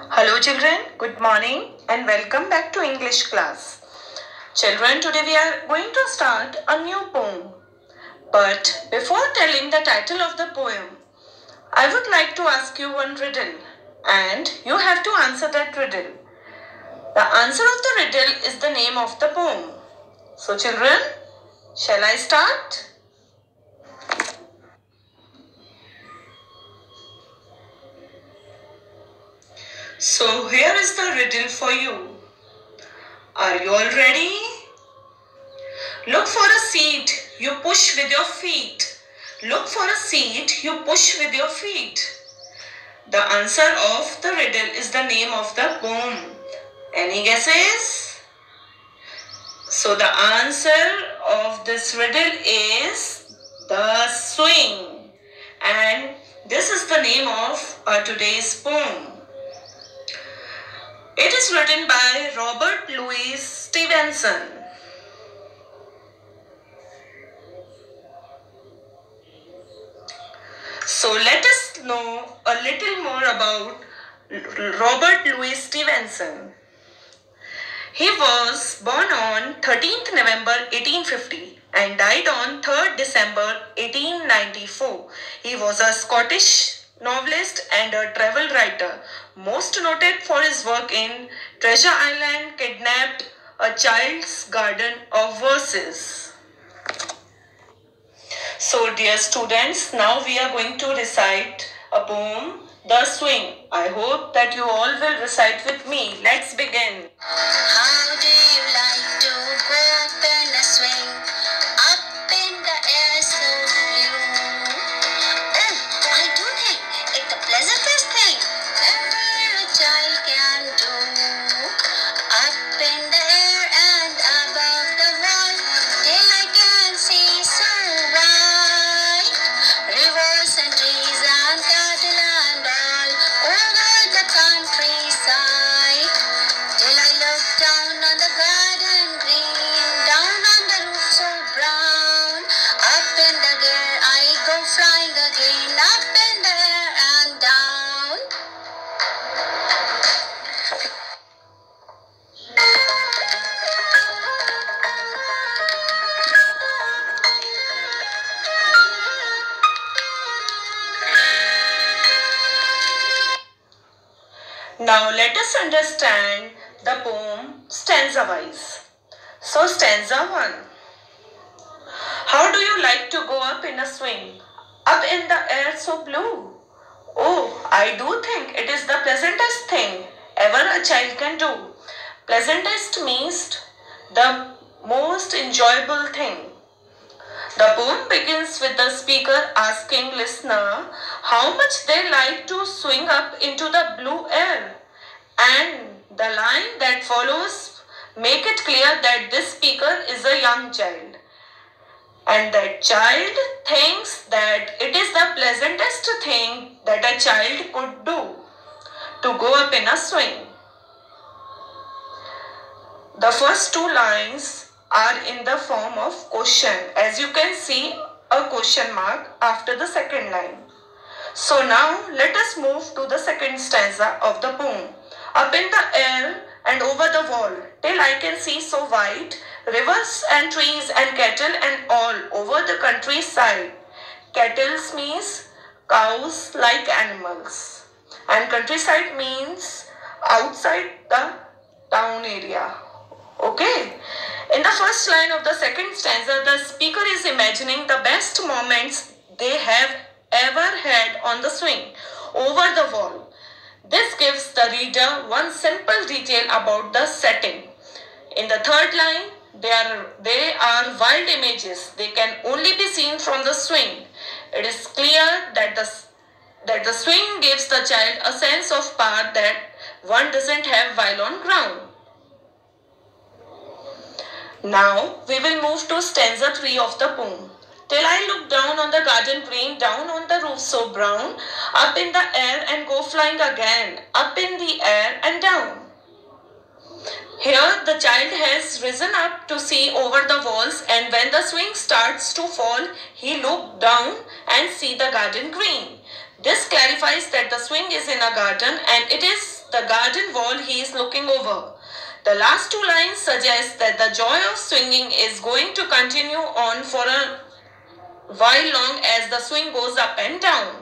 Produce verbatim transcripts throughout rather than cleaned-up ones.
Hello children, good morning and welcome back to English class. Children, today we are going to start a new poem. But before telling the title of the poem, I would like to ask you one riddle and you have to answer that riddle. The answer of the riddle is the name of the poem. So children, shall I start? So here is the riddle for you. Are you all ready? Look for a seed, you push with your feet. Look for a seed, you push with your feet. The answer of the riddle is the name of the poem. Any guesses? So the answer of this riddle is The Swing. And this is the name of our today's poem. It is written by Robert Louis Stevenson. So let us know a little more about Robert Louis Stevenson. He was born on thirteenth November eighteen fifty and died on third December eighteen ninety-four. He was a Scottish novelist and a travel writer, most noted for his work in Treasure Island, Kidnapped, A Child's Garden of Verses. So dear students, now we are going to recite a poem, The Swing. I hope that you all will recite with me. Let's begin. How do you like to go up in a swing, up in the air so blue? Oh, I do think it's the pleasantest thing ever a child can do. Up in the air and above the world, till I can see so bright. Rivers and trees and cattle and all over the countryside. Till I look down on the garden green, down on the roof so brown. Up in the air I go flying again, up in the air and down. Now let us understand the poem stanza wise. So stanza one. How do you like to go up in a swing, up in the air so blue? Oh, I do think it is the pleasantest thing ever a child can do. Pleasantest means the most enjoyable thing. The poem begins with the speaker asking listener how much they like to swing up into the blue air. And the line that follows make it clear that this speaker is a young child. And that child thinks that it is the pleasantest thing that a child could do, to go up in a swing. The first two lines are in the form of question. As you can see, a question mark after the second line. So now let us move to the second stanza of the poem. Up in the air and over the wall, till I can see so white, rivers and trees and cattle and all over the countryside. Cattle means cows like animals, and countryside means outside the town area. Okay. In the first line of the second stanza, the speaker is imagining the best moments they have ever had on the swing, over the wall. This gives the reader one simple detail about the setting. In the third line, they are, they are wild images. They can only be seen from the swing. It is clear that the, that the swing gives the child a sense of power that one doesn't have while on ground. Now we will move to stanza three of the poem. Till I look down on the garden green, down on the roof so brown, up in the air and go flying again, up in the air and down. Here the child has risen up to see over the walls, and when the swing starts to fall, he looked down and see the garden green. This clarifies that the swing is in a garden and it is the garden wall he is looking over. The last two lines suggest that the joy of swinging is going to continue on for a while long as the swing goes up and down.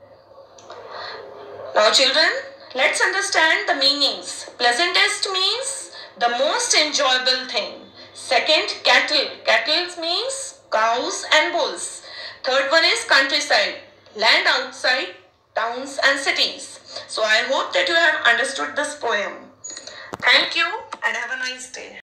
Now children, let's understand the meanings. Pleasantest means the most enjoyable thing. Second, cattle. Cattle means cows and bulls. Third one is countryside. Land outside towns and cities. So I hope that you have understood this poem. Thank you and have a nice day.